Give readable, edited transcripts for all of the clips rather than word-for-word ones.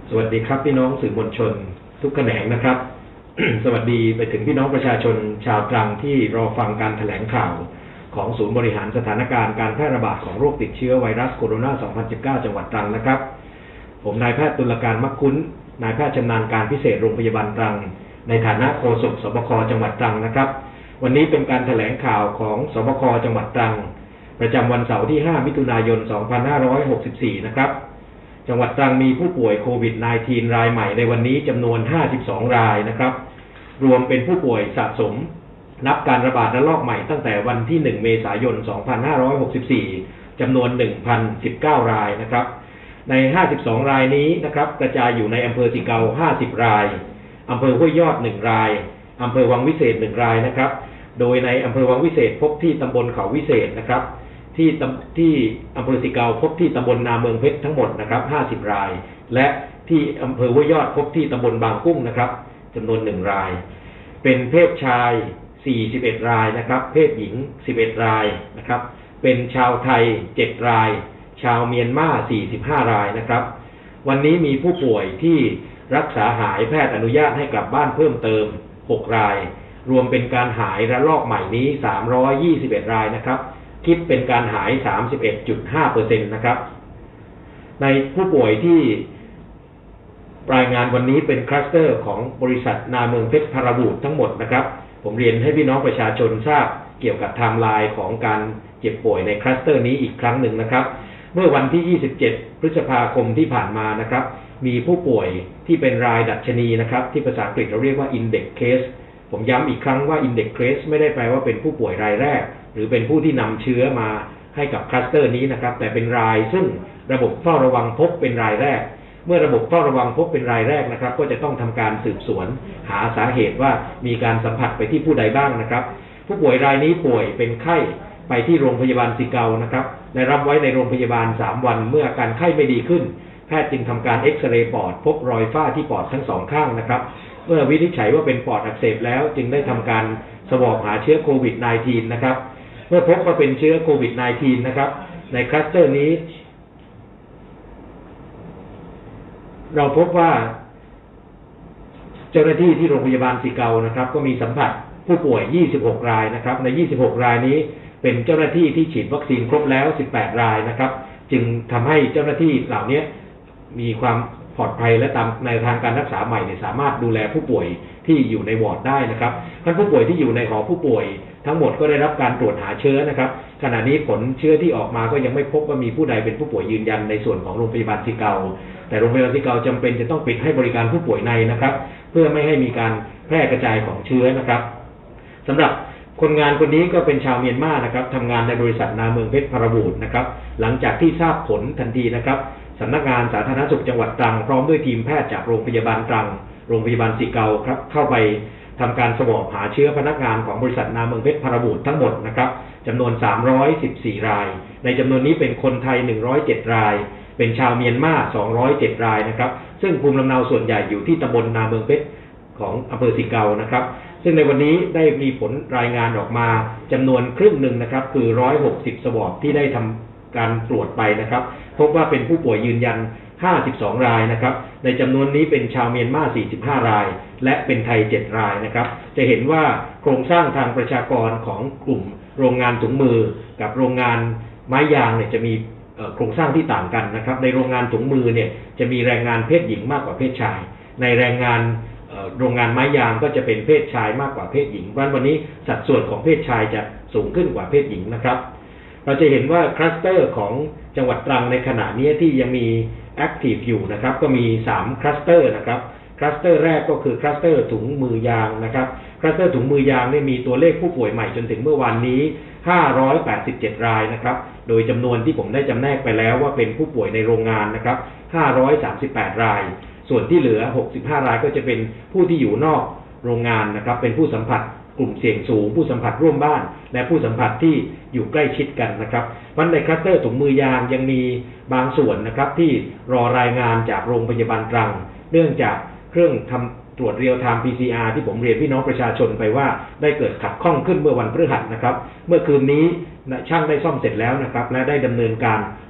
สวัสดีครับพี่น้องสื่อมวลชนทุกแขนงนะครับ สวัสดีไปถึงพี่น้องประชาชนชาวตรังที่รอฟังการแถลงข่าวของศูนย์บริหารสถานการณ์การแพร่ระบาดของโรคติดเชื้อไวรัสโคโรนา 2019 จังหวัดตรังนะครับผมนายแพทย์ตุลการมักคุ้นนายแพทย์ชำนาญการพิเศษโรงพยาบาลตรังในฐานะโฆษกสบคจังหวัดตรังนะครับวันนี้เป็นการแถลงข่าวของสบคจังหวัดตรังประจำวันเสาร์ที่ 5 มิถุนายน 2564 นะครับจังหวัดตรังมีผู้ป่วยโควิด -19 รายใหม่ในวันนี้จำนวน 52 รายนะครับรวมเป็นผู้ป่วยสะสมนับการระบาดระลอกใหม่ตั้งแต่วันที่ 1 เมษายน 2564 จำนวน 1,019 รายนะครับใน 52 รายนี้นะครับกระจายอยู่ในอำเภอสิเกา 50 รายอำเภอห้วยยอด 1 รายอำเภอวังวิเศษ 1 รายนะครับโดยในอำเภอวังวิเศษพบที่ตำบลเขาวิเศษนะครับที่อำเภอสิเกาพบที่ตำบลนาเมืองเพชรทั้งหมดนะครับ50 รายและที่อำเภอห้วยยอดพบที่ตำบลบางกุ้งนะครับจำนวน1 รายเป็นเพศชาย41 รายนะครับเพศหญิง11 รายนะครับเป็นชาวไทย7 รายชาวเมียนมา45 รายนะครับวันนี้มีผู้ป่วยที่รักษาหายแพทย์อนุญาตให้กลับบ้านเพิ่มเติม6 รายรวมเป็นการหายระลอกใหม่นี้321 รายนะครับคิดเป็นการหาย 31.5% นะครับในผู้ป่วยที่รายงานวันนี้เป็นคลัสเตอร์ของบริษัทนาเมืองเพชรพารบูตทั้งหมดนะครับผมเรียนให้พี่น้องประชาชนทราบเกี่ยวกับไทม์ไลน์ของการเจ็บป่วยในคลัสเตอร์นี้อีกครั้งหนึ่งนะครับเมื่อวันที่ 27 พฤษภาคมที่ผ่านมานะครับมีผู้ป่วยที่เป็นรายดัชนีนะครับที่ภาษาอังกฤษเราเรียกว่า Index Case ผมย้ำอีกครั้งว่า Index Case ไม่ได้แปลว่าเป็นผู้ป่วยรายแรกหรือเป็นผู้ที่นำเชื้อมาให้กับคลัสเตอร์นี้นะครับแต่เป็นรายซึ่งระบบเฝ้าระวังพบเป็นรายแรกเมื่อระบบเฝ้าระวังพบเป็นรายแรกนะครับก็จะต้องทำการสืบสวนหาสาเหตุว่ามีการสัมผัสไปที่ผู้ใดบ้างนะครับผู้ป่วยรายนี้ป่วยเป็นไข้ไปที่โรงพยาบาลสิเกานะครับได้รับไว้ในโรงพยาบาล3 วันเมื่ออาการไข้ไม่ดีขึ้นแพทย์จึงทำการเอ็กซเรย์ปอดพบรอยฝ้าที่ปอดทั้ง2 ข้างนะครับเมื่อวินิจฉัยว่าเป็นปอดอักเสบแล้วจึงได้ทำการสวอปหาเชื้อโควิด -19 นะครับเมื่อพบว่าเป็นเชื้อโควิด -19 นะครับในคลัสเตอร์นี้เราพบว่าเจ้าหน้าที่ที่โรงพยาบาลสิเกานะครับก็มีสัมผัสผู้ป่วย26 รายนะครับใน26 รายนี้เป็นเจ้าหน้าที่ที่ฉีดวัคซีนครบแล้ว18 รายนะครับจึงทำให้เจ้าหน้าที่เหล่านี้มีความปลอดภัยและตามในทางการรักษาใหม่เนี่ยสามารถดูแลผู้ป่วยที่อยู่ในวอร์ดได้นะครับท่านผู้ป่วยที่อยู่ในหอผู้ป่วยทั้งหมดก็ได้รับการตรวจหาเชื้อนะครับขณะนี้ผลเชื้อที่ออกมาก็ยังไม่พบว่ามีผู้ใดเป็นผู้ป่วยยืนยันในส่วนของโรงพยาบาลสิเกาแต่โรงพยาบาลสิเกาจำเป็นจะต้องปิดให้บริการผู้ป่วยในนะครับเพื่อไม่ให้มีการแพร่กระจายของเชื้อนะครับสำหรับคนงานคนนี้ก็เป็นชาวเมียนมานะครับทำงานในบริษัทนาเมืองเพชรพารบูตนะครับหลังจากที่ทราบผลทันทีนะครับสำนักงานสาธารณสุขจังหวัดตรังพร้อมด้วยทีมแพทย์จากโรงพยาบาลตรังโรงพยาบาลสิเกาครับเข้าไปทำการสวอปหาเชื้อพนักงานของบริษัทนาเมืองเพชรพารบูตทั้งหมดนะครับจำนวน314 รายในจำนวนนี้เป็นคนไทย107 รายเป็นชาวเมียนมา207 รายนะครับซึ่งภูมิลำเนาส่วนใหญ่อยู่ที่ตำบลนาเมืองเพชรของอำเภอสิเกานะครับซึ่งในวันนี้ได้มีผลรายงานออกมาจำนวนครึ่งหนึ่งนะครับคือ160 สวอปที่ได้ทำการตรวจไปนะครับพบว่าเป็นผู้ป่วยยืนยัน52 รายนะครับในจำนวนนี้เป็นชาวเมียนมา45 รายและเป็นไทย7 รายนะครับจะเห็นว่าโครงสร้างทางประชากรของกลุ่มโรงงานถุงมือกับโรงงานไม้ยางเนี่ยจะมีโครงสร้างที่ต่างกันนะครับในโรงงานถุงมือเนี่ยจะมีแรงงานเพศหญิงมากกว่าเพศชายในแรงงานโรงงานไม้ยางก็จะเป็นเพศชายมากกว่าเพศหญิงเพราะฉะนั้นวันนี้สัดส่วนของเพศชายจะสูงขึ้นกว่าเพศหญิงนะครับเราจะเห็นว่าคลัสเตอร์ของจังหวัดตรังในขณะนี้ที่ยังมีแอคทีฟอยู่นะครับก็มี3คลัสเตอร์นะครับคลัสเตอร์แรกก็คือคลัสเตอร์ถุงมือยางนะครับคลัสเตอร์ถุงมือยางมีตัวเลขผู้ป่วยใหม่จนถึงเมื่อวานนี้587 รายนะครับโดยจำนวนที่ผมได้จำแนกไปแล้วว่าเป็นผู้ป่วยในโรงงานนะครับ538 รายส่วนที่เหลือ65 รายก็จะเป็นผู้ที่อยู่นอกโรงงานนะครับเป็นผู้สัมผัสกลุ่มเสี่ยงสูงผู้สัมผัสร่วมบ้านและผู้สัมผัสที่อยู่ใกล้ชิดกันนะครับเพราะในคลัสเตอร์ถุงมือยางยังมีบางส่วนนะครับที่รอรายงานจากโรงพยาบาลตรังเนื่องจากเครื่องทำตรวจเรียลไทม์ PCR ที่ผมเรียนพี่น้องประชาชนไปว่าได้เกิดขัดข้องขึ้นเมื่อวันพฤหัสนะครับเมื่อคืนนี้ช่างได้ซ่อมเสร็จแล้วนะครับและได้ดำเนินการ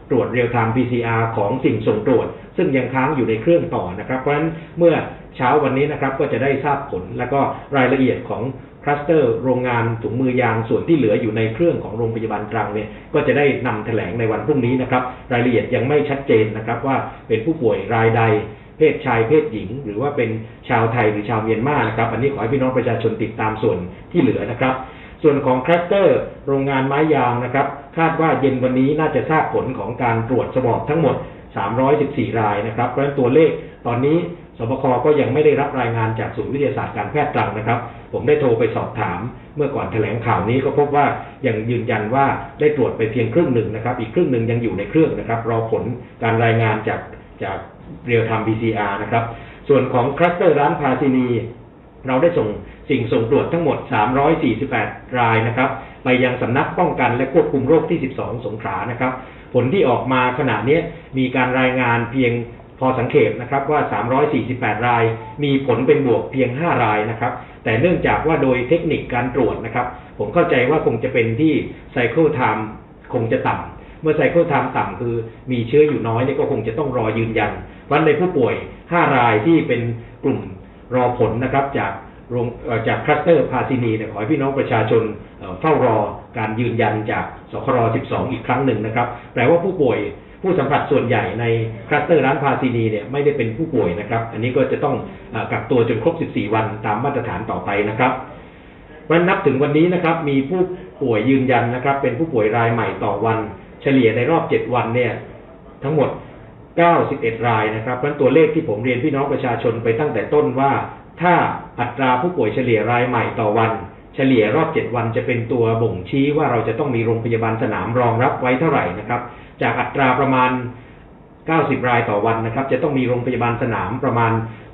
ตรวจเรียลไทม์ PCR ของสิ่งส่งตรวจซึ่งยังค้างอยู่ในเครื่องต่อนะครับเพราะฉะนั้นเมื่อเช้าวันนี้นะครับก็จะได้ทราบผลและก็รายละเอียดของคลัสเตอร์โรงงานถุงมือยางส่วนที่เหลืออยู่ในเครื่องของโรงพยาบาลตรังเนี่ยก็จะได้นำแถลงในวันพรุ่งนี้นะครับรายละเอียดยังไม่ชัดเจนนะครับว่าเป็นผู้ป่วยรายใดเพศชายเพศหญิงหรือว่าเป็นชาวไทยหรือชาวเมียนมานะครับอันนี้ขอให้พี่น้องประชาชนติดตามส่วนที่เหลือนะครับส่วนของคลัสเตอร์โรงงานไม้ยางนะครับคาดว่าเย็นวันนี้น่าจะทราบผลของการตรวจสวอปทั้งหมด314รายนะครับเพราะฉะนั้นตัวเลขตอนนี้สบคก็ยังไม่ได้รับรายงานจากศูนย์วิทยาศาสตร์การแพทย์ตรังนะครับผมได้โทรไปสอบถามเมื่อก่อนแถลงข่าวนี้ก็พบว่ายังยืนยันว่าได้ตรวจไปเพียงครึ่งหนึ่งนะครับอีกครึ่งหนึ่งยังอยู่ในเครื่องนะครับรอผลการรายงานจากเรียลไทม์ PCR นะครับส่วนของคลัสเตอร์ร้านพาซินีเราได้ส่งสิ่งส่งตรวจทั้งหมด348รายนะครับไปยังสำนักป้องกันและควบคุมโรคที่12สงขลานะครับผลที่ออกมาขณะนี้มีการรายงานเพียงพอสังเกตนะครับว่า348รายมีผลเป็นบวกเพียง5รายนะครับแต่เนื่องจากว่าโดยเทคนิคการตรวจนะครับผมเข้าใจว่าคงจะเป็นที่ไซเคิลไทม์คงจะต่ำเมื่อไซเคิลไทม์ต่ำคือมีเชื้ออยู่น้อยนี่ก็คงจะต้องรอยืนยันเพราะในผู้ป่วย5รายที่เป็นกลุ่มรอผลนะครับจากคลัสเตอร์พาซินีขอให้พี่น้องประชาชนเฝ้ารอการยืนยันจากสคร12อีกครั้งหนึ่งนะครับแปลว่าผู้สัมผัสส่วนใหญ่ในคลัสเตอร์ร้านพาซินีเนี่ยไม่ได้เป็นผู้ป่วยนะครับอันนี้ก็จะต้องกักตัวจนครบ14วันตามมาตรฐานต่อไปนะครับวันนับถึงวันนี้นะครับมีผู้ป่วยยืนยันนะครับเป็นผู้ป่วยรายใหม่ต่อวันเฉลี่ยในรอบ7วันเนี่ยทั้งหมด91รายนะครับเพราะตัวเลขที่ผมเรียนพี่น้องประชาชนไปตั้งแต่ต้นว่าถ้าอัตราผู้ป่วยเฉลี่ยรายใหม่ต่อวันเฉลี่ยรอบ7วันจะเป็นตัวบ่งชี้ว่าเราจะต้องมีโรงพยาบาลสนามรองรับไว้เท่าไหร่นะครับจากอัตราประมาณ90รายต่อวันนะครับจะต้องมีโรงพยาบาลสนามประมาณ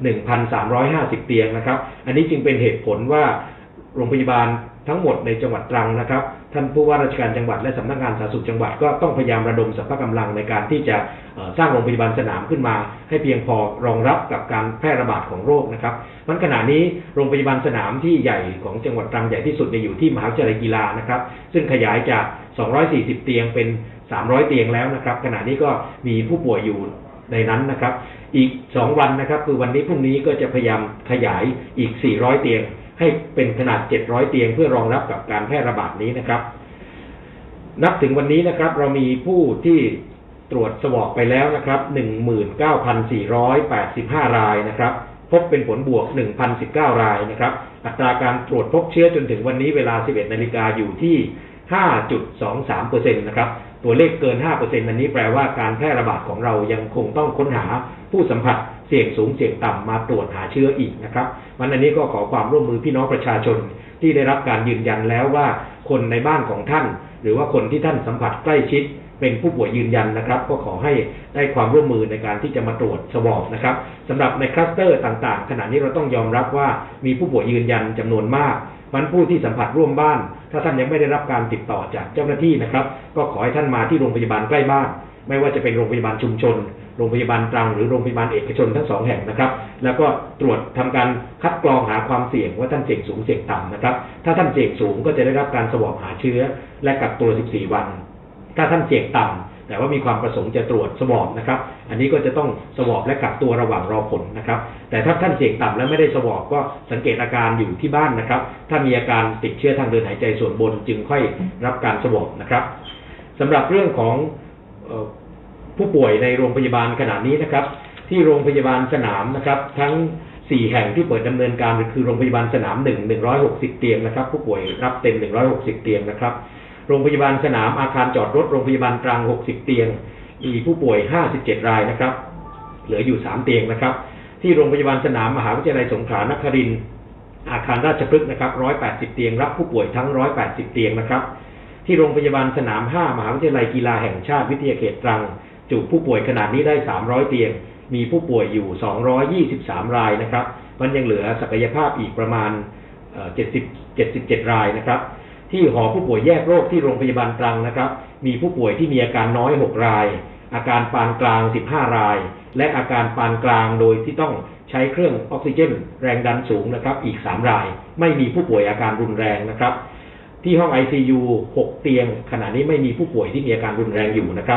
1,350 เตียงนะครับอันนี้จึงเป็นเหตุผลว่าโรงพยาบาลทั้งหมดในจังหวัดตรังนะครับท่านผู้ว่าราชการจังหวัดและสำนักงานสาธารณสุขจังหวัดก็ต้องพยายามระดมสรรพกำลังในการที่จะสร้างโรงพยาบาลสนามขึ้นมาให้เพียงพอรองรับกับการแพร่ระบาดของโรคนะครับมันขณะนี้โรงพยาบาลสนามที่ใหญ่ของจังหวัดตรังใหญ่ที่สุดอยู่ที่มหาวิทยาลัยกีฬานะครับซึ่งขยายจาก240เตียงเป็น300เตียงแล้วนะครับขณะนี้ก็มีผู้ป่วยอยู่ในนั้นนะครับอีก2วันนะครับคือวันนี้พรุ่งนี้ก็จะพยายามขยายอีก400เตียงให้เป็นขนาด700เตียงเพื่อรองรับกับการแพร่ระบาดนี้นะครับนับถึงวันนี้นะครับเรามีผู้ที่ตรวจสวอปไปแล้วนะครับ 19,485 รายนะครับพบเป็นผลบวก 1,019 รายนะครับอัตราการตรวจพบเชื้อจนถึงวันนี้เวลา 11 นาฬิกาอยู่ที่ 5.23% นะครับตัวเลขเกิน 5% อันนี้แปลว่าการแพร่ระบาดของเรายังคงต้องค้นหาผู้สัมผัสเสี่ยงสูงเสี่ยงต่ำมาตรวจหาเชื้ออีกนะครับวันนี้ก็ขอความร่วมมือพี่น้องประชาชนที่ได้รับการยืนยันแล้วว่าคนในบ้านของท่านหรือว่าคนที่ท่านสัมผัสใกล้ชิดเป็นผู้ป่วยยืนยันนะครับก็ขอให้ได้ความร่วมมือในการที่จะมาตรวจสวอปนะครับสำหรับในคลัสเตอร์ต่างๆขณะนี้เราต้องยอมรับว่ามีผู้ป่วยยืนยันจำนวนมากมันผู้ที่สัมผัสร่วมบ้านถ้าท่านยังไม่ได้รับการติดต่อจากเจ้าหน้าที่นะครับก็ขอให้ท่านมาที่โรงพยาบาลใกล้บ้านไม่ว่าจะเป็นโรงพยาบาลชุมชนโรงพยาบาลตรังหรือโรงพยาบาลเอกชนทั้ง2แห่งนะครับแล้วก็ตรวจทำการคัดกรองหาความเสี่ยงว่าท่านเสี่ยงสูงเสี่ยงต่ำนะครับถ้าท่านเสี่ยงสูงก็จะได้รับการสวอปหาเชื้อและกักตัว14วันถ้าท่านเสี่ยงต่ำแต่ว่ามีความประสงค์จะตรวจสวอปนะครับอันนี้ก็จะต้องสวอปและกักตัวระหว่างรอผลนะครับแต่ถ้าท่านเสี่ยงต่ำและไม่ได้สวอปก็สังเกตอาการอยู่ที่บ้านนะครับถ้ามีอาการติดเชื้อทางเดินหายใจส่วนบนจึงค่อยรับการสวอปนะครับสำหรับเรื่องของผู้ป่วยในโรงพยาบาลขณะนี้นะครับที่โรงพยาบาลสนามนะครับทั้ง4แห่งที่เปิดดำเนินการคือโรงพยาบาลสนาม160เตียงนะครับผู้ป่วยรับเต็ม160เตียงนะครับโรงพยาบาลสนามอาคารจอดรถโรงพยาบาลตรัง60เตียงมีผู้ป่วย57รายนะครับเหลืออยู่3เตียงนะครับที่โรงพยาบาลสนามมหาวิทยาลัยสงขลานครินทร์อาคารราชพฤกษ์นะครับ180เตียงรับผู้ป่วยทั้ง180เตียงนะครับที่โรงพยาบาลสนาม5มหาวิทยาลัยกีฬาแห่งชาติวิทยาเขตตรังจุผู้ป่วยขนาดนี้ได้300เตียงมีผู้ป่วยอยู่223รายนะครับมันยังเหลือศักยภาพอีกประมาณ77รายนะครับที่หอผู้ป่วยแยกโรคที่โรงพยาบาลตรังนะครับมีผู้ป่วยที่มีอาการน้อย6รายอาการปานกลาง15รายและอาการปานกลางโดยที่ต้องใช้เครื่องออกซิเจนแรงดันสูงนะครับอีก3รายไม่มีผู้ป่วยอาการรุนแรงนะครับที่ห้อง ICU 6เตียงขณะนี้ไม่มีผู้ป่วยที่มีอาการรุนแรงอยู่นะครับ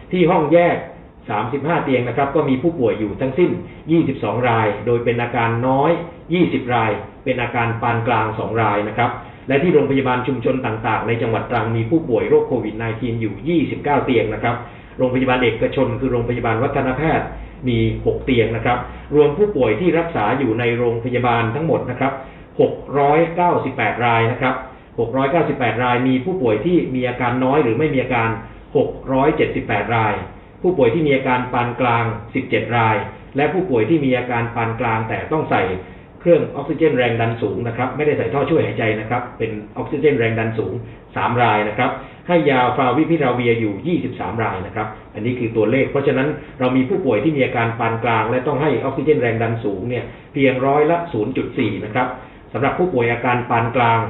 ที่ห้องแยก35เตียงนะครับก็มีผู้ป่วยอยู่ทั้งสิ้น22รายโดยเป็นอาการน้อย20รายเป็นอาการปานกลาง2รายนะครับและที่โรงพยาบาลชุมชนต่างๆในจังหวัดตรังมีผู้ป่วยโรคโควิด -19 อยู่29เตียงนะครับโรงพยาบาลเอกชนคือโรงพยาบาลวัฒนแพทย์มี6เตียงนะครับรวมผู้ป่วยที่รักษาอยู่ในโรงพยาบาลทั้งหมดนะครับ698รายนะครับ698รายมีผู้ป่วยที่มีอาการน้อยหรือไม่มีอาการ678รายผู้ป่วยที่มีอาการปานกลาง17รายและผู้ป่วยที่มีอาการปานกลางแต่ต้องใส่เครื่องออกซิเจนแรงดันสูงนะครับไม่ได้ใส่ท่อช่วยหายใจนะครับเป็นออกซิเจนแรงดันสูง3รายนะครับให้ยาฟาวิพิราเวียอยู่23รายนะครับอันนี้คือตัวเลขเพราะฉะนั้นเรามีผู้ป่วยที่มีอาการปานกลางและต้องให้ออกซิเจนแรงดันสูงเนี่ยเพียง0.4%นะครับสำหรับผู้ป่วยอาการปานกลาง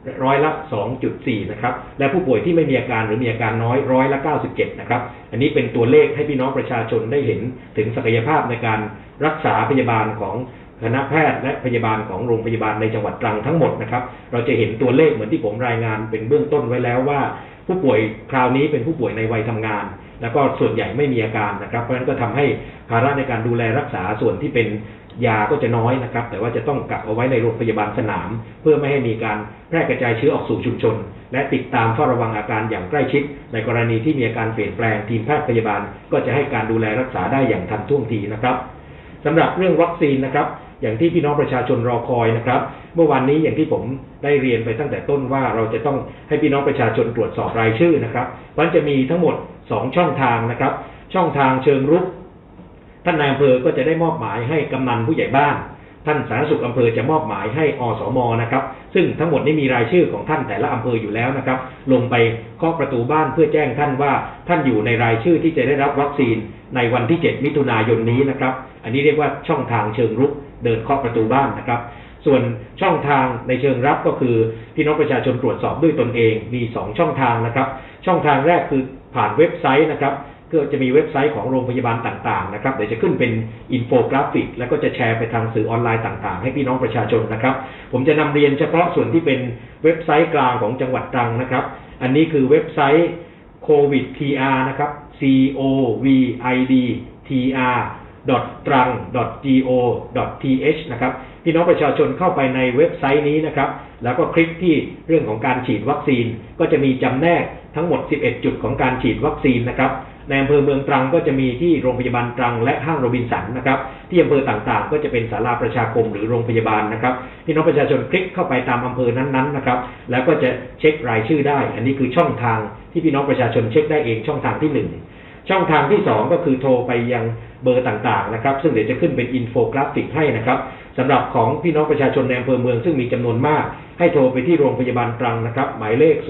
2.4%นะครับและผู้ป่วยที่ไม่มีอาการหรือมีอาการน้อย97%นะครับอันนี้เป็นตัวเลขให้พี่น้องประชาชนได้เห็นถึงศักยภาพในการรักษาพยาบาลของคณะแพทย์และพยาบาลของโรงพยาบาลในจังหวัดตรังทั้งหมดนะครับเราจะเห็นตัวเลขเหมือนที่ผมรายงานเป็นเบื้องต้นไว้แล้วว่าผู้ป่วยคราวนี้เป็นผู้ป่วยในวัยทำงานแล้วก็ส่วนใหญ่ไม่มีอาการนะครับเพราะฉะนั้นก็ทำให้ภาระในการดูแลรักษาส่วนที่เป็นยาก็จะน้อยนะครับแต่ว่าจะต้องกักเอาไว้ในโรงพยาบาลสนามเพื่อไม่ให้มีการแพร่กระจายเชื้อออกสู่ชุมชนและติดตามเฝ้าระวังอาการอย่างใกล้ชิดในกรณีที่มีอาการเปลี่ยนแปลงทีมแพทย์พยาบาลก็จะให้การดูแลรักษาได้อย่างทันท่วงทีนะครับสำหรับเรื่องวัคซีนนะครับอย่างที่พี่น้องประชาชนรอคอยนะครับเมื่อวานนี้อย่างที่ผมได้เรียนไปตั้งแต่ต้นว่าเราจะต้องให้พี่น้องประชาชนตรวจสอบรายชื่อนะครับมันจะมีทั้งหมด2ช่องทางนะครับช่องทางเชิงรุกท่านนายอำเภอก็จะได้มอบหมายให้กำนันผู้ใหญ่บ้านท่านสาธารณสุขอำเภอจะมอบหมายให้อสม.นะครับซึ่งทั้งหมดนี้มีรายชื่อของท่านแต่ละอำเภออยู่แล้วนะครับลงไปเคาะประตูบ้านเพื่อแจ้งท่านว่าท่านอยู่ในรายชื่อที่จะได้รับวัคซีนในวันที่7มิถุนายนนี้นะครับอันนี้เรียกว่าช่องทางเชิงรุกเดินเคาะประตูบ้านนะครับส่วนช่องทางในเชิงรับก็คือพี่น้องประชาชนตรวจสอบด้วยตนเองมี2ช่องทางนะครับช่องทางแรกคือผ่านเว็บไซต์นะครับก็จะมีเว็บไซต์ของโรงพยาบาลต่างๆนะครับเดี๋ยวจะขึ้นเป็นอินโฟกราฟิกแล้วก็จะแชร์ไปทางสื่อออนไลน์ต่างๆให้พี่น้องประชาชนนะครับผมจะนำเรียนเฉพาะส่วนที่เป็นเว็บไซต์กลางของจังหวัดตรังนะครับอันนี้คือเว็บไซต์ COVID-TR นะครับ covid.trang.go.th นะครับพี่น้องประชาชนเข้าไปในเว็บไซต์นี้นะครับแล้วก็คลิกที่เรื่องของการฉีดวัคซีนก็จะมีจำแนกทั้งหมด11จุดของการฉีดวัคซีนนะครับในอำเภอเมืองตรังก็จะมีที่โรงพยาบาลตรังและห้างโรบินสันนะครับที่อำเภอต่างๆก็จะเป็นศาลาประชาคมหรือโรงพยาบาลนะครับพี่น้องประชาชนคลิกเข้าไปตามอำเภอนั้นๆนะครับแล้วก็จะเช็ครายชื่อได้อันนี้คือช่องทางที่พี่น้องประชาชนเช็คได้เองช่องทางที่1ช่องทางที่2ก็คือโทรไปยังเบอร์ต่างๆนะครับซึ่งเดี๋ยวจะขึ้นเป็นอินโฟกราฟิกให้นะครับสำหรับของพี่น้องประชาชนในอำเภอเมืองซึ่งมีจำนวนมากให้โทรไปที่โรงพยาบาลตรังนะครับหมายเลข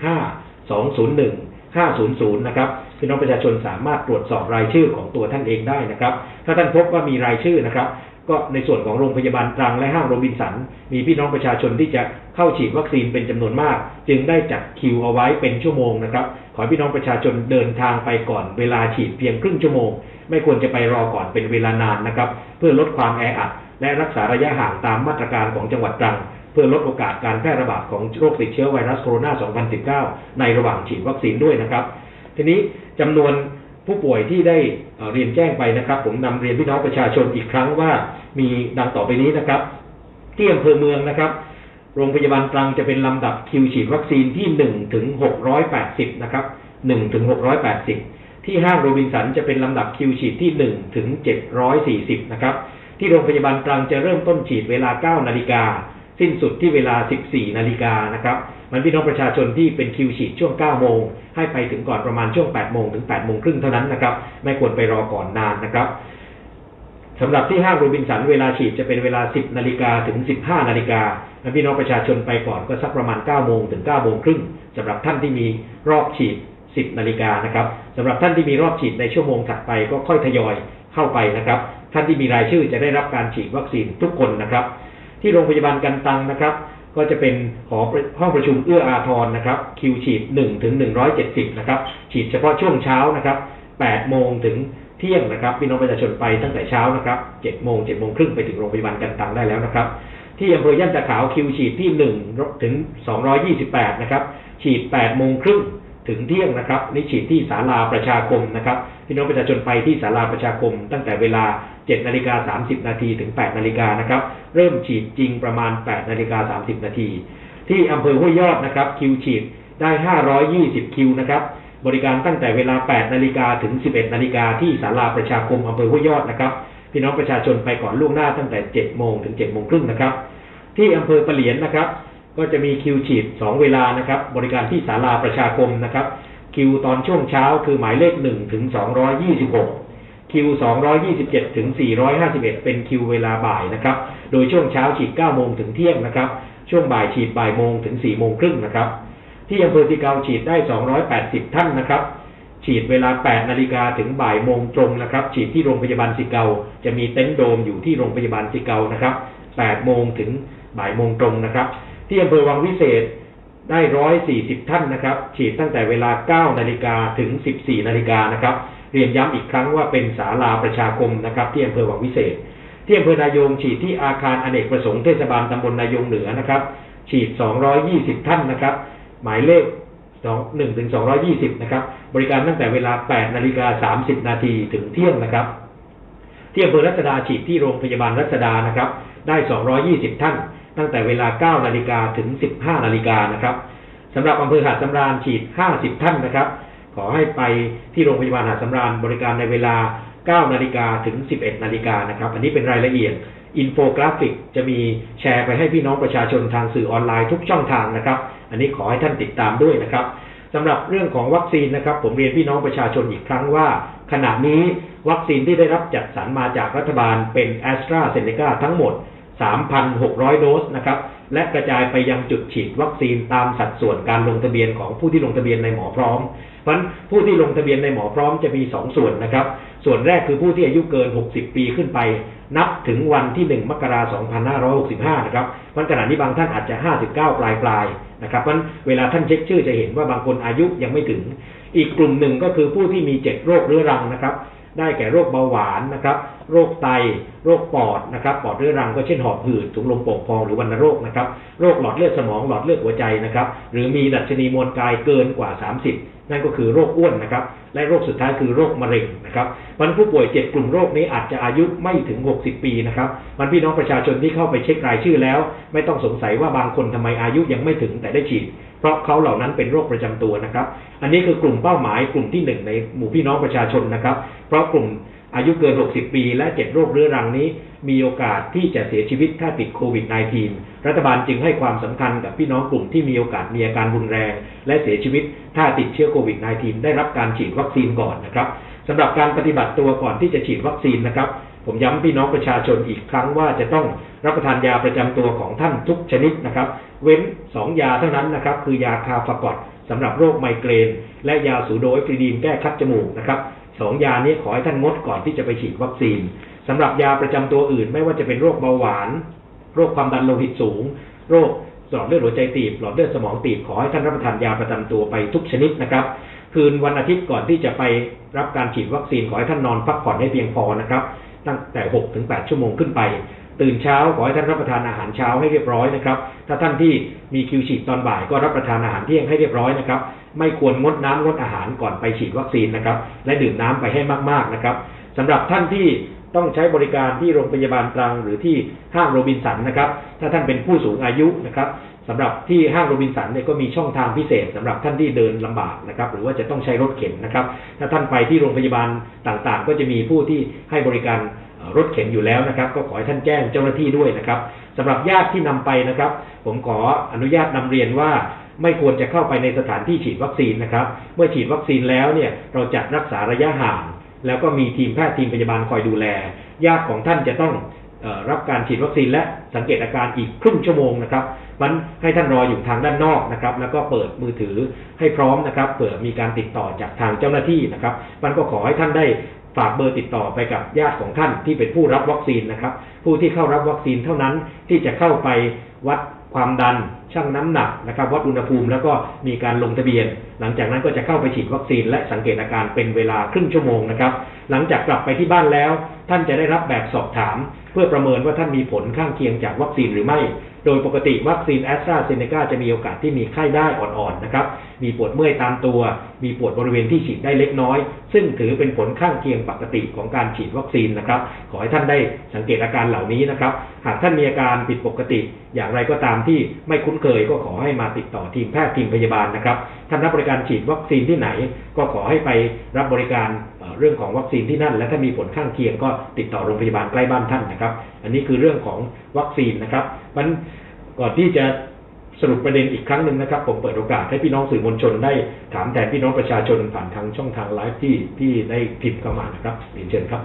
075-201-500นะครับพี่น้องประชาชนสามารถตรวจสอบรายชื่อของตัวท่านเองได้นะครับถ้าท่านพบว่ามีรายชื่อนะครับก็ในส่วนของโรงพยาบาลตรังและห้างโรบินสันมีพี่น้องประชาชนที่จะเข้าฉีดวัคซีนเป็นจำนวนมากจึงได้จัดคิวเอาไว้เป็นชั่วโมงนะครับขอให้พี่น้องประชาชนเดินทางไปก่อนเวลาฉีดเพียงครึ่งชั่วโมงไม่ควรจะไปรอก่อนเป็นเวลานานนะครับเพื่อลดความแออัดและรักษาระยะห่างตามมาตรการของจังหวัดตรังเพื่อลดโอกาสการแพร่ระบาดของโรคติดเชื้อไวรัสโคโรนา 2019 ในระหว่างฉีดวัคซีนด้วยนะครับทีนี้จำนวนผู้ป่วยที่ได้เรียนแจ้งไปนะครับผมนำเรียนพี่น้องประชาชนอีกครั้งว่ามีดังต่อไปนี้นะครับที่อำเภอเมืองนะครับโรงพยาบาลตรังจะเป็นลำดับคิวฉีดวัคซีนที่1ถึง680นะครับ1ถึง680ที่ห้างโรบินสันจะเป็นลำดับคิวฉีดที่1ถึง740นะครับที่โรงพยาบาลตรังจะเริ่มต้นฉีดเวลา 9 นาฬิกาสิ้นสุดที่เวลา 14 นาฬิกานะครับมันพี่น้องประชาชนที่เป็นคิวฉีดช่วง 9 โมงให้ไปถึงก่อนประมาณช่วง 8 โมงถึง 8 โมงครึ่งเท่านั้นนะครับไม่ควรไปรอก่อนนานนะครับสำหรับที่ห้างโรบินสันเวลาฉีดจะเป็นเวลา 10 นาฬิกาถึง 15 นาฬิกาและพี่น้องประชาชนไปก่อนก็สักประมาณ 9 โมงถึง 9 โมงครึ่งสำหรับท่านที่มีรอบฉีด 10 นาฬิกานะครับสำหรับท่านที่มีรอบฉีดในชั่วโมงถัดไปก็ค่อยทยอยเข้าไปนะครับท่านที่มีรายชื่อจะได้รับการฉีดวัคซีนทุกคนนะครับที่โรงพยาบาลกันตังนะครับก็จะเป็นห้องประชุมเอื้ออาทรนะครับคิวฉีด1ถึง170นะครับฉีดเฉพาะช่วงเช้านะครับ8 โมงถึงเที่ยงนะครับพี่น้องประชาชนไปตั้งแต่เช้านะครับ7 โมง 7 โมงครึ่งไปถึงโรงพยาบาลกันตังได้แล้วนะครับที่อำเภอย่านตาขาวคิวฉีดที่1ถึง228นะครับฉีด8 โมงครึ่งถึงเที่ยงนะครับนี่ฉีดที่ศาลาประชาคมนะครับพี่น้องประชาชนไปที่ศาลาประชาคมตั้งแต่เวลา 7:30 น.ถึง 8 นาฬิกานะครับเริ่มฉีดจริงประมาณ 8:30 น.ที่อำเภอห้วยยอดนะครับคิวฉีดได้520คิวนะครับบริการตั้งแต่เวลา 8 นาฬิกาถึง 11 นาฬิกาที่ศาลาประชาคมอำเภอห้วยยอดนะครับพี่น้องประชาชนไปก่อนล่วงหน้าตั้งแต่ 7 โมงถึง 7 โมงครึ่งนะครับที่อำเภอปะเหลียนนะครับก็จะมีคิวฉีด2เวลานะครับบริการที่ศาลาประชาคมนะครับคิวตอนช่วงเช้าคือหมายเลข1ถึง226คิว227ถึง451เป็นคิวเวลาบ่ายนะครับโดยช่วงเช้าฉีด9โมงถึงเที่ยงนะครับช่วงบ่ายฉีดบ่ายโมงถึง4โมงครึ่งนะครับที่อำเภอสิเกาฉีดได้280ท่านนะครับฉีดเวลา 8 นาฬิกาถึงบ่ายโมงตรงนะครับฉีดที่โรงพยาบาลสิเกาจะมีเต็นท์โดมอยู่ที่โรงพยาบาลสิเกานะครับ8 โมงถึงบ่ายโมงตรงนะครับที่อำเภอวังวิเศษได้140ท่านนะครับฉีดตั้งแต่เวลา 9 นาฬิกาถึง 14 นาฬิกานะครับเรียนย้ำอีกครั้งว่าเป็นศาลาประชาคมนะครับที่อำเภอวังวิเศษที่อำเภอนายงฉีดที่อาคารอเนกประสงค์เทศบาลตำบลนายงเหนือนะครับฉีด220ท่านนะครับหมายเลข1ถึง220นะครับบริการตั้งแต่เวลา 8 นาฬิกา30 นาทีถึงเที่ยงนะครับที่อำเภอรัศดาฉีดที่โรงพยาบาลรัศดานะครับได้220ท่านตั้งแต่เวลา 9 นาฬิกาถึง 15 นาฬิกานะครับสำหรับอำเภอหาดสำราญฉีด50ท่านนะครับขอให้ไปที่โรงพยาบาลหาดสำราญบริการในเวลา 9 นาฬิกาถึง 11 นาฬิกานะครับอันนี้เป็นรายละเอียดอินโฟกราฟิกจะมีแชร์ไปให้พี่น้องประชาชนทางสื่อออนไลน์ทุกช่องทางนะครับอันนี้ขอให้ท่านติดตามด้วยนะครับสำหรับเรื่องของวัคซีนนะครับผมเรียนพี่น้องประชาชนอีกครั้งว่าขณะนี้วัคซีนที่ได้รับจัดสรรมาจากรัฐบาลเป็น AstraZeneca ทั้งหมด 3,600 โดสนะครับและกระจายไปยังจุดฉีดวัคซีนตามสัดส่วนการลงทะเบียนของผู้ที่ลงทะเบียนในหมอพร้อมเพราะฉะนั้นผู้ที่ลงทะเบียนในหมอพร้อมจะมี2ส่วนนะครับส่วนแรกคือผู้ที่อายุเกิน60ปีขึ้นไปนับถึงวันที่1 มกราคม 2565นะครับเพราะขณะนี้บางท่านอาจจะ59ปลายนะครับเพราะเวลาท่านเช็คชื่อจะเห็นว่าบางคนอายุยังไม่ถึงอีกกลุ่มหนึ่งก็คือผู้ที่มี7โรคเรื้อรังนะครับได้แก่โรคเบาหวานนะครับโรคไตโรคปอดนะครับปอดเรื้อรังก็เช่นหอบหืดถุงลมโป่งพองหรือวัณโรคนะครับโรคหลอดเลือดสมองหลอดเลือดหัวใจนะครับหรือมีดัชนีมวลกายเกินกว่า30นั่นก็คือโรคอ้วนนะครับและโรคสุดท้ายคือโรคมะเร็งนะครับวันผู้ป่วย7กลุ่มโรคนี้อาจจะอายุไม่ถึง60ปีนะครับวันพี่น้องประชาชนที่เข้าไปเช็ครายชื่อแล้วไม่ต้องสงสัยว่าบางคนทำไมอายุยังไม่ถึงแต่ได้ฉีดเพราะเขาเหล่านั้นเป็นโรคประจำตัวนะครับอันนี้คือกลุ่มเป้าหมายกลุ่มที่1ในหมู่พี่น้องประชาชนนะครับเพราะกลุ่มอายุเกิน60ปีและ7โรคเรื้อรังนี้มีโอกาสที่จะเสียชีวิตถ้าติดโควิด -19 รัฐบาลจึงให้ความสำคัญกับพี่น้องกลุ่มที่มีโอกาสมีอาการรุนแรงและเสียชีวิตถ้าติดเชื้อโควิด -19 ได้รับการฉีดวัคซีนก่อนนะครับสำหรับการปฏิบัติตัวก่อนที่จะฉีดวัคซีนนะครับผมย้ำพี่น้องประชาชนอีกครั้งว่าจะต้องรับประทานยาประจำตัวของท่านทุกชนิดนะครับเว้น2ยาเท่านั้นนะครับคือยาคาฟากอตสำหรับโรคไมเกรนและยาสูโดเอฟริดีนแก้คัดจมูกนะครับ2ยานี้ขอให้ท่านงดก่อนที่จะไปฉีดวัคซีนสำหรับยาประจำตัวอื่นไม่ว่าจะเป็นโรคเบาหวานโรคความดันโลหิตสูงโรคหลอดเลือดหัวใจตีบหลอดเลือดสมองตีบขอให้ท่านรับประทานยาประจำตัวไปทุกชนิดนะครับคืนวันอาทิตย์ก่อนที่จะไปรับการฉีดวัคซีนขอให้ท่านนอนพักผ่อนให้เพียงพอนะครับตั้งแต่ 6-8 ชั่วโมงขึ้นไปตื่นเช้าขอให้ท่านรับประทานอาหารเช้าให้เรียบร้อยนะครับถ้าท่านที่มีคิวฉีดตอนบ่ายก็รับประทานอาหารเที่ยงให้เรียบร้อยนะครับไม่ควรงดน้ำงดอาหารก่อนไปฉีดวัคซีนนะครับและดื่มน้ำไปให้มากๆนะครับสำหรับท่านที่ต้องใช้บริการที่โรงพยาบาลตรังหรือที่ห้างโรบินสันนะครับถ้าท่านเป็นผู้สูงอายุนะครับสำหรับที่ห้างโรบินสันเนี่ยก็มีช่องทางพิเศษสำหรับท่านที่เดินลำบากนะครับหรือว่าจะต้องใช้รถเข็นนะครับถ้าท่านไปที่โรงพยาบาลต่างๆก็จะมีผู้ที่ให้บริการรถเข็นอยู่แล้วนะครับก็ขอให้ท่านแจ้งเจ้าหน้าที่ด้วยนะครับสำหรับญาติที่นำไปนะครับผมขออนุญาตนำเรียนว่าไม่ควรจะเข้าไปในสถานที่ฉีดวัคซีนนะครับเมื่อฉีดวัคซีนแล้วเนี่ยเราจัดรักษาระยะห่างแล้วก็มีทีมแพทย์ทีมพยาบาลคอยดูแลญาติของท่านจะต้องรับการฉีดวัคซีนและสังเกตอาการอีกครึ่งชั่วโมงนะครับมันให้ท่านรออยู่ทางด้านนอกนะครับแล้วก็เปิดมือถือให้พร้อมนะครับเผื่อมีการติดต่อจากทางเจ้าหน้าที่นะครับมันก็ขอให้ท่านได้ฝากเบอร์ติดต่อไปกับญาติของท่านที่เป็นผู้รับวัคซีนนะครับผู้ที่เข้ารับวัคซีนเท่านั้นที่จะเข้าไปวัดความดันชั่งน้ำหนักนะครับวัดอุณหภูมิแล้วก็มีการลงทะเบียนหลังจากนั้นก็จะเข้าไปฉีดวัคซีนและสังเกตอาการเป็นเวลาครึ่งชั่วโมงนะครับหลังจากกลับไปที่บ้านแล้วท่านจะได้รับแบบสอบถามเพื่อประเมินว่าท่านมีผลข้างเคียงจากวัคซีนหรือไม่โดยปกติวัคซีนแอสตราเซเนกาจะมีโอกาสที่มีไข้ได้อ่อนๆนะครับมีปวดเมื่อยตามตัวมีปวดบริเวณที่ฉีดได้เล็กน้อยซึ่งถือเป็นผลข้างเคียงปกติของการฉีดวัคซีนนะครับขอให้ท่านได้สังเกตอาการเหล่านี้นะครับหากท่านมีอาการผิดปกติอย่างไรก็ตามที่ไม่คุ้นเคยก็ขอให้มาติดต่อทีมแพทย์ทีมพยาบาลนะครับท่านรับบริการฉีดวัคซีนที่ไหนก็ขอให้ไปรับบริการเรื่องของวัคซีนที่นั่นและถ้ามีผลข้างเคียงก็ติดต่อโรงพยาบาลใกล้บ้านท่านนะครับอันนี้คือเรื่องของวัคซีนนะครับมันก่อนที่จะสรุปประเด็นอีกครั้งหนึ่งนะครับผมเปิดโอกาสให้พี่น้องสื่อมวลชนได้ถามแทนพี่น้องประชาชนผ่านทางช่องทางไลฟ์ที่ได้พิมพ์เข้ามานะครับเรียนเชิญครับ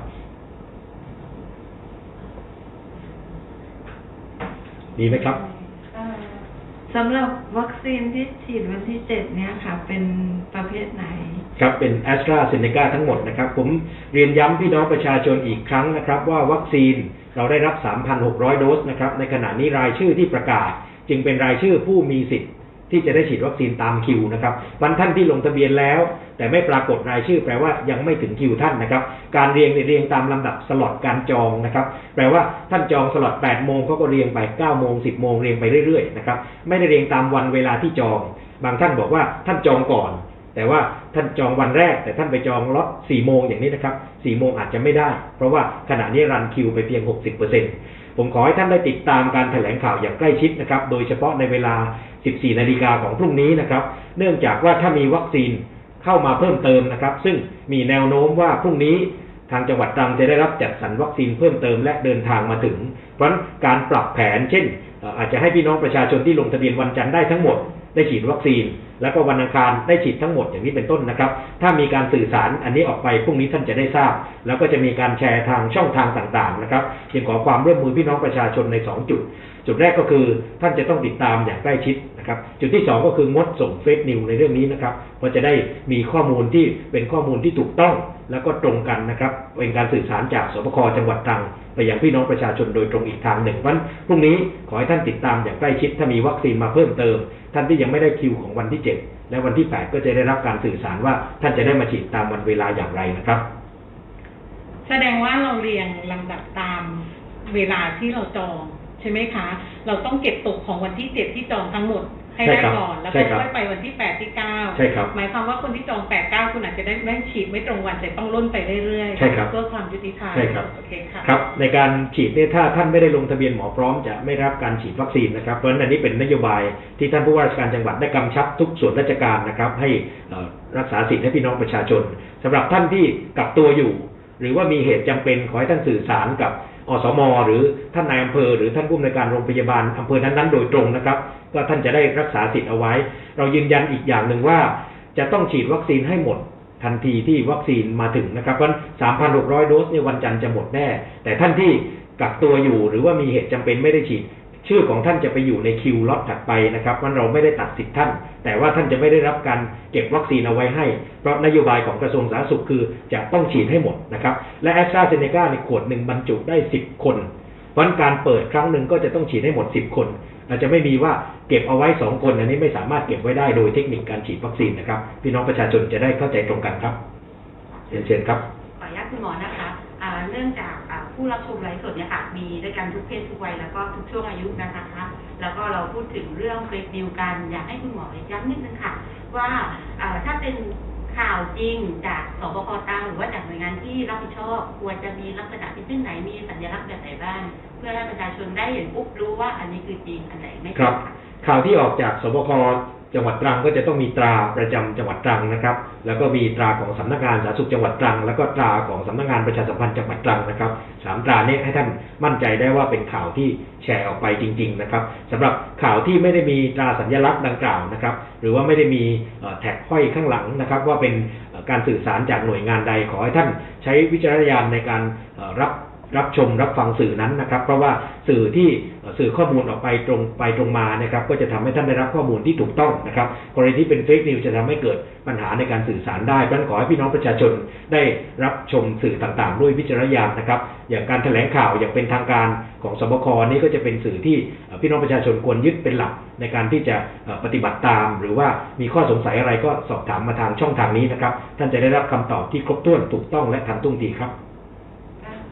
ดีไหมครับสำหรับวัคซีนที่ฉีดวันที่7เนี่ยค่ะเป็นประเภทไหนครับเป็นแอสตราเซเนกาทั้งหมดนะครับผมเรียนย้ำพี่น้องประชาชนอีกครั้งนะครับว่าวัคซีนเราได้รับ 3,600 โดสนะครับในขณะนี้รายชื่อที่ประกาศจึงเป็นรายชื่อผู้มีสิทธิ์ที่จะได้ฉีดวัคซีนตามคิวนะครับวันท่านที่ลงทะเบียนแล้วแต่ไม่ปรากฏรายชื่อแปลว่ายังไม่ถึงคิวท่านนะครับการเรียงตามลำดับสล็อตการจองนะครับแปลว่าท่านจองสล็อต 8 โมงเขาก็เรียงไป 9 โมง 10 โมงเรียงไปเรื่อยๆนะครับไม่ได้เรียงตามวันเวลาที่จองบางท่านบอกว่าท่านจองก่อนแต่ว่าท่านจองวันแรกแต่ท่านไปจองล็อต 4 โมงอย่างนี้นะครับ 4 โมงอาจจะไม่ได้เพราะว่าขณะนี้รันคิวไปเพียง 60%ผมขอให้ท่านได้ติดตามการแถลงข่าวอย่างใกล้ชิดนะครับโดยเฉพาะในเวลา 14 นาฬิกาของพรุ่งนี้นะครับเนื่องจากว่าถ้ามีวัคซีนเข้ามาเพิ่มเติมนะครับซึ่งมีแนวโน้มว่าพรุ่งนี้ทางจังหวัดตรังจะได้รับจัดสรรวัคซีนเพิ่มเติมและเดินทางมาถึงเพราะฉะนั้นการปรับแผนเช่นอาจจะให้พี่น้องประชาชนที่ลงทะเบียนวันจันทร์ได้ทั้งหมดได้ฉีดวัคซีนแล้วก็วันอังคารได้ฉีดทั้งหมดอย่างนี้เป็นต้นนะครับถ้ามีการสื่อสารอันนี้ออกไปพรุ่งนี้ท่านจะได้ทราบแล้วก็จะมีการแชร์ทางช่องทางต่างๆนะครับจึงขอความร่วมมือพี่น้องประชาชนใน2จุดแรกก็คือท่านจะต้องติดตามอย่างใกล้ชิดนะครับจุดที่2ก็คืองดส่งเฟซนิวในเรื่องนี้นะครับเพราะจะได้มีข้อมูลที่เป็นข้อมูลที่ถูกต้องแล้วก็ตรงกันนะครับเป็นการสื่อสารจากสบคจังหวัดตรังไปยังพี่น้องประชาชนโดยตรงอีกทางหนึ่งเพราะฉะนั้นพรุ่งนี้ขอให้ท่านติดตามอย่างใกล้ชิดถ้ามีวัคซีนมาเพิ่มเติมท่านที่ยังไม่ได้คิวของวันที่7และวันที่8ก็จะได้รับการสื่อสารว่าท่านจะได้มาฉีดตามวันเวลาอย่างไรนะครับแสดงว่าเราเรียงลำดับตามเวลาที่เราจองใช่ไหมคะเราต้องเก็บตกของวันที่7ที่จองทั้งหมดให้ได้ก่อนแล้วก็ค่อยไปวันที่8ที่9 ใช่ครับหมายความว่าคนที่จอง8 9คุณอาจจะได้ฉีดไม่ตรงวันแต่ต้องล่นไปเรื่อยๆใช่ครับเพื่อความยุติธรรมใช่ครับโอเคค่ะครับในการฉีดเนี่ยถ้าท่านไม่ได้ลงทะเบียนหมอพร้อมจะไม่รับการฉีดวัคซีนนะครับเพราะฉะนั้นอันนี้เป็นนโยบายที่ท่านผู้ว่าราชการจังหวัดได้กำชับทุกส่วนราชการนะครับให้รักษาสิทธิให้พี่น้องประชาชนสำหรับท่านที่กักตัวอยู่หรือว่ามีเหตุจำเป็นขอให้ท่านสื่อสารกับอสม.หรือท่านนายอำเภอหรือท่านผู้อำนวยการโรงพยาบาลอำเภอนั้นๆโดยตรงนะครับก็ท่านจะได้รักษาสิทธิ์เอาไว้เรายืนยันอีกอย่างหนึ่งว่าจะต้องฉีดวัคซีนให้หมดทันทีที่วัคซีนมาถึงนะครับเพราะ 3,600 โดสในวันจันทร์จะหมดแน่แต่ท่านที่กักตัวอยู่หรือว่ามีเหตุจำเป็นไม่ได้ฉีดชื่อของท่านจะไปอยู่ในคิวล็อตถัดไปนะครับมันเราไม่ได้ตัดสิทธิ์ท่านแต่ว่าท่านจะไม่ได้รับการเก็บวัคซีนเอาไว้ให้เพราะนโยบายของกระทรวงสาธารณสุขคือจะต้องฉีดให้หมดนะครับและแอสตราเซเนกาในขวดหนึ่งบรรจุได้10 คนเพราะการเปิดครั้งหนึ่งก็จะต้องฉีดให้หมด10 คนอาจจะไม่มีว่าเก็บเอาไว้2 คนอันนี้ไม่สามารถเก็บไว้ได้โดยเทคนิคการฉีดวัคซีนนะครับพี่น้องประชาชนจะได้เข้าใจตรงกันครับเชิญครับขออนุญาตคุณหมอนะคะเนื่องจากผู้รับชมไลฟ์สดเนี่ยค่ะมีด้วยกันทุกเพศทุกวัยแล้วก็ทุกช่วงอายุนะคะแล้วก็เราพูดถึงเรื่องเฟซนิวกันอยากให้คุณหมอย้ำนิดนึงค่ะว่าถ้าเป็นข่าวจริงจากสบคตรังหรือว่าจากหน่วยงานที่รับผิดชอบควรจะมีลักษณะที่ไหนมีสัญลักษณ์แบบไหนบ้างเพื่อให้ประชาชนได้เห็นปุ๊บรู้ว่าอันนี้คือจริงอันไหนไม่จริงครับข่าวที่ออกจากสบคจังหวัดตรังก็จะต้องมีตราประจำจังหวัดตรังนะครับแล้วก็มีตราของสำนักงานสาธารณสุขจังหวัดตรังแล้วก็ตราของสำนักงานประชาสัมพันธ์จังหวัดตรังนะครับ3 ตรานี้ให้ท่านมั่นใจได้ว่าเป็นข่าวที่แชร์ออกไปจริงๆนะครับสำหรับข่าวที่ไม่ได้มีตราสัญลักษณ์ดังกล่าวนะครับหรือว่าไม่ได้มีแท็กห้อยข้างหลังนะครับว่าเป็นการสื่อสารจากหน่วยงานใดขอให้ท่านใช้วิจารณญาณในการรับชมรับฟังสื่อนั้นนะครับเพราะว่าสื่อที่สื่อข้อมูลออกไปตรงมานะครับก็จะทำให้ท่านได้รับข้อมูลที่ถูกต้องนะครับกรณีที่เป็นเฟกนิวจะทำให้เกิดปัญหาในการสื่อสารได้เพราะฉะนั้นขอให้พี่น้องประชาชนได้รับชมสื่อต่างๆด้วยวิจารณญาณนะครับอย่างการแถลงข่าวอย่างเป็นทางการของสบคนี้ก็จะเป็นสื่อที่พี่น้องประชาชนควรยึดเป็นหลักในการที่จะปฏิบัติตามหรือว่ามีข้อสงสัยอะไรก็สอบถามมาทางช่องทางนี้นะครับท่านจะได้รับคำตอบที่ครบถ้วนถูกต้องและทันท่วงทีครับ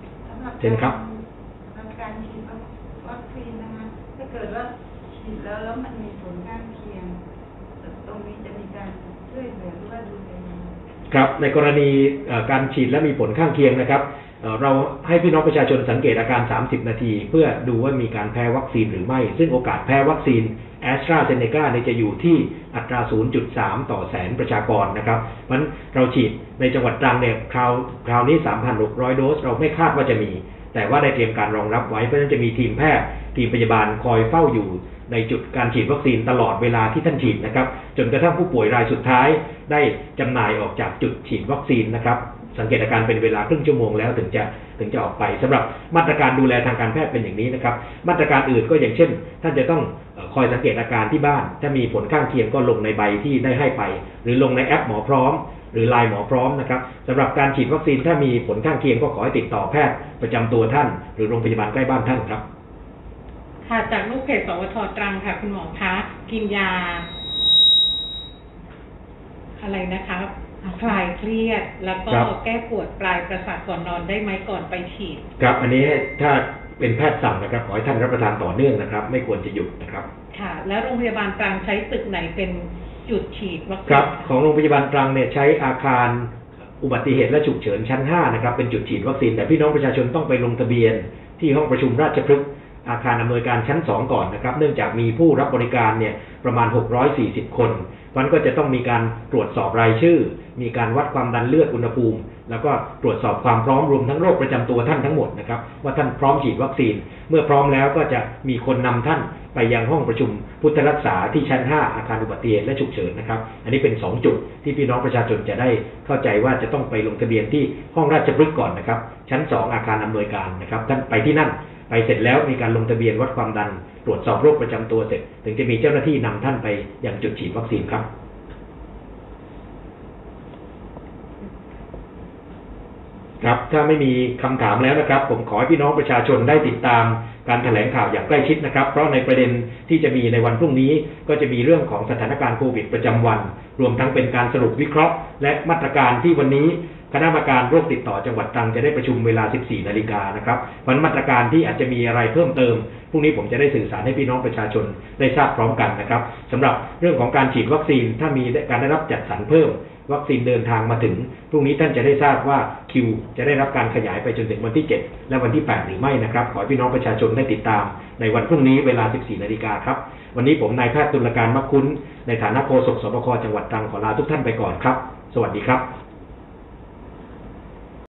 เช่นครับการฉีดวัคซีนนะคะถ้าเกิดว่าฉีดแล้วมันมีผลข้างเคียงตรงนี้จะมีการช่วยเหลือหรือว่าดูแลครับในกรณีการฉีดและมีผลข้างเคียงนะครับเราให้พี่น้องประชาชนสังเกตอาการ30นาทีเพื่อดูว่ามีการแพ้วัคซีนหรือไม่ซึ่งโอกาสแพ้วัคซีนแอสตราเซเนกาเนี่ยจะอยู่ที่อัตรา 0.3 ต่อแสนประชากรนะครับเพราะฉะนั้นเราฉีดในจังหวัดตรังเนี่ยคราวนี้ 3,600 โดสเราไม่คาดว่าจะมีแต่ว่าได้เตรียมการรองรับไว้เพราะฉะนั้นจะมีทีมแพทย์ทีมพยาบาลคอยเฝ้าอยู่ในจุดการฉีดวัคซีนตลอดเวลาที่ท่านฉีดนะครับจนกระทั่งผู้ป่วยรายสุดท้ายได้จำหน่ายออกจากจุดฉีดวัคซีนนะครับสังเกตอาการเป็นเวลาครึ่งชั่วโมงแล้วถึงจะออกไปสำหรับมาตรการดูแลทางการแพทย์เป็นอย่างนี้นะครับมาตรการอื่นก็อย่างเช่นท่านจะต้องคอยสังเกตอาการที่บ้านถ้ามีผลข้างเคียงก็ลงในใบที่ได้ให้ไปหรือลงในแอปหมอพร้อมหรือ LINE หมอพร้อมนะครับสำหรับการฉีดวัคซีนถ้ามีผลข้างเคียงก็ขอให้ติดต่อแพทย์ประจำตัวท่านหรือโรงพยาบาลใกล้บ้านท่านครับค่ะจากลูกเพจสวท.ตรังค่ะคุณหมอคะกินยาอะไรนะคะคลายเครียดแล้วก็แก้ปวดปลายประสาทก่อนนอนได้ไหมก่อนไปฉีดครับอันนี้ถ้าเป็นแพทย์สั่งนะครับขอให้ท่านรับประทานต่อเนื่องนะครับไม่ควรจะหยุดนะครับค่ะแล้วโรงพยาบาลตรังใช้ตึกไหนเป็นจุดฉีดวัคซีนครับของโรงพยาบาลตรังเนี่ยใช้อาคารอุบัติเหตุและฉุกเฉินชั้น5นะครับเป็นจุดฉีดวัคซีนแต่พี่น้องประชาชนต้องไปลงทะเบียนที่ห้องประชุมราชพฤกษ์อาคารอำนวยการชั้น2ก่อนนะครับเนื่องจากมีผู้รับบริการเนี่ยประมาณ640คนมันก็จะต้องมีการตรวจสอบรายชื่อมีการวัดความดันเลือดอุณหภูมิแล้วก็ตรวจสอบความพร้อมรวมทั้งโรคประจำตัวท่านทั้งหมดนะครับว่าท่านพร้อมฉีดวัคซีนเมื่อพร้อมแล้วก็จะมีคนนำท่านไปยังห้องประชุมพุทธรักษาที่ชั้น5อาคารอุบัติเหตุและฉุกเฉินนะครับอันนี้เป็น2จุดที่พี่น้องประชาชนจะได้เข้าใจว่าจะต้องไปลงทะเบียนที่ห้องราชพฤกษ์ก่อนนะครับชั้น2อาคารอำนวยการนะครับท่านไปที่นั่นไปเสร็จแล้วมีการลงทะเบียนวัดความดันตรวจสอบโรคประจำตัวเสร็จถึงจะมีเจ้าหน้าที่นำท่านไปยังจุดฉีดวัคซีนครับครับถ้าไม่มีคำถามแล้วนะครับผมขอให้พี่น้องประชาชนได้ติดตามการแถลงข่าวอย่างใกล้ชิดนะครับเพราะในประเด็นที่จะมีในวันพรุ่งนี้ก็จะมีเรื่องของสถานการณ์โควิดประจำวันรวมทั้งเป็นการสรุปวิเคราะห์และมาตรการที่วันนี้คณะกรรมการโรคติดต่อจังหวัดตรังจะได้ประชุมเวลา 14 นาฬิกานะครับวันมาตรการที่อาจจะมีอะไรเพิ่มเติมพรุ่งนี้ผมจะได้สื่อสารให้พี่น้องประชาชนได้ทราบพร้อมกันนะครับสำหรับเรื่องของการฉีดวัคซีนถ้ามีการได้รับจัดสรรเพิ่มวัคซีนเดินทางมาถึงพรุ่งนี้ท่านจะได้ทราบว่าคิวจะได้รับการขยายไปจนถึงวันที่7และวันที่8หรือไม่นะครับขอให้พี่น้องประชาชนได้ติดตามในวันพรุ่งนี้เวลา 14 นาฬิกาครับวันนี้ผมนายแพทย์ตุลการมักคุ้นในฐานะโฆษกสบคจังหวัดตรังขอลาทุกท่านไปก่อนครับสวัสดีครับ